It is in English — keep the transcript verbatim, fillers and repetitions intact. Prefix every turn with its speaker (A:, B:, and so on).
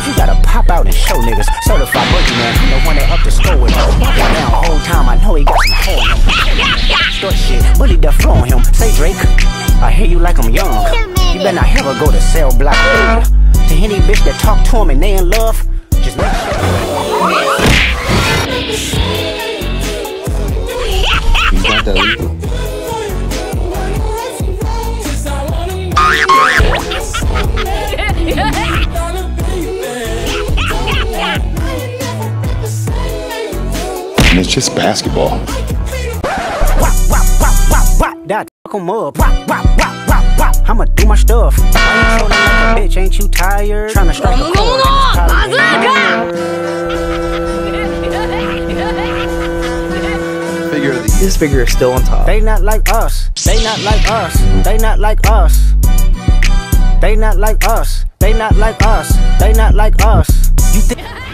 A: you gotta pop out and show niggas. Certified boogeyman, I'm the one that up the score with him. Walking down the whole time, I know he got some hole in him. Short shit, bully the floor on him. Say Drake, I hear you like I'm young. You better not ever go to cell block. To any bitch that talk to him and they in love, just make sure.
B: He's not that lethal. And it's just basketball.
A: Wop, wop, wop, wop, wop. That fuck 'em up. Wop, wop, wop, wop, wop. I'ma do my stuff. Why you trolling like a bitch? Ain't you tired? Tryna strike a chord.
B: Figure of the
C: This figure is still on top.
A: They not like us. They not like us. They not like us. They not like us. They not like us. They not like us. You think?